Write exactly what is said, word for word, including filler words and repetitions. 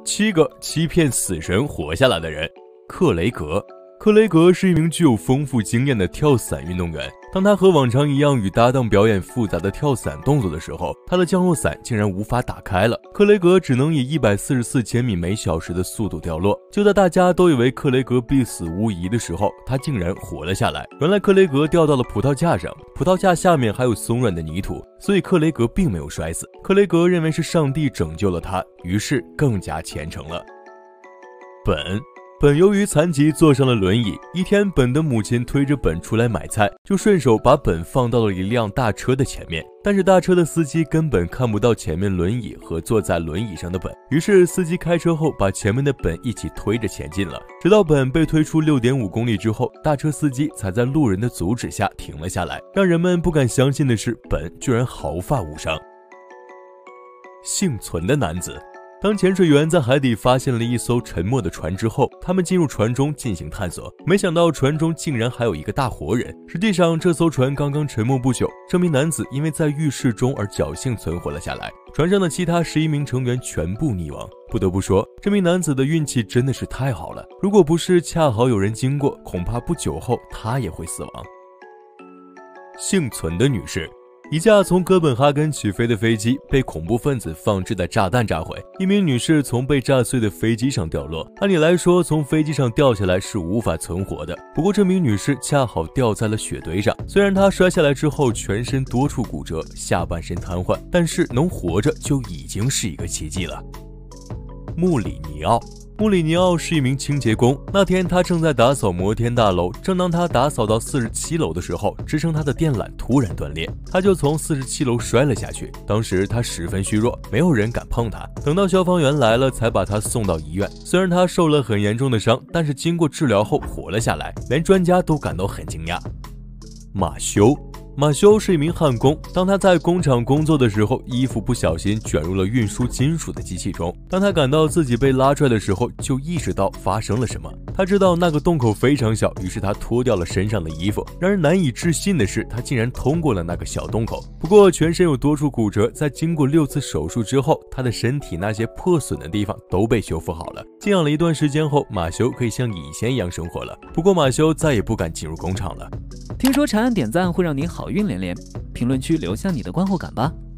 七个欺骗死神活下来的人。克雷格克雷格是一名具有丰富经验的跳伞运动员。当他和往常一样与搭档表演复杂的跳伞动作的时候，他的降落伞竟然无法打开了。克雷格只能以一百四十四千米每小时的速度掉落。就在大家都以为克雷格必死无疑的时候，他竟然活了下来。原来克雷格掉到了葡萄架上，葡萄架下面还有松软的泥土，所以克雷格并没有摔死。克雷格认为是上帝拯救了他，于是更加虔诚了。本本由于残疾坐上了轮椅，一天本的母亲推着本出来买菜，就顺手把本放到了一辆大车的前面，但是大车的司机根本看不到前面轮椅和坐在轮椅上的本，于是司机开车后把前面的本一起推着前进了，直到本被推出 六点五公里之后，大车司机才在路人的阻止下停了下来。让人们不敢相信的是，本居然毫发无伤。幸存的男子。当潜水员在海底发现了一艘沉没的船之后，他们进入船中进行探索，没想到船中竟然还有一个大活人。实际上这艘船刚刚沉没不久，这名男子因为在浴室中而侥幸存活了下来，船上的其他十一名成员全部溺亡。不得不说，这名男子的运气真的是太好了，如果不是恰好有人经过，恐怕不久后他也会死亡。幸存的女士。一架从哥本哈根起飞的飞机被恐怖分子放置的炸弹炸毁，一名女士从被炸碎的飞机上掉落。按理来说，从飞机上掉下来是无法存活的，不过这名女士恰好掉在了雪堆上。虽然她摔下来之后全身多处骨折，下半身瘫痪，但是能活着就已经是一个奇迹了。穆里尼奥穆里尼奥是一名清洁工，那天他正在打扫摩天大楼，正当他打扫到四十七楼的时候，支撑他的电缆突然断裂，他就从四十七楼摔了下去。当时他十分虚弱，没有人敢碰他。等到消防员来了，才把他送到医院。虽然他受了很严重的伤，但是经过治疗后活了下来，连专家都感到很惊讶。马修马修是一名焊工，当他在工厂工作的时候，衣服不小心卷入了运输金属的机器中。当他感到自己被拉出来的时候，就意识到发生了什么。他知道那个洞口非常小，于是他脱掉了身上的衣服。然而难以置信的是，他竟然通过了那个小洞口。不过全身有多处骨折，在经过六次手术之后，他的身体那些破损的地方都被修复好了。静养了一段时间后，马修可以像以前一样生活了。不过马修再也不敢进入工厂了。 听说长按点赞会让你好运连连，评论区留下你的观后感吧。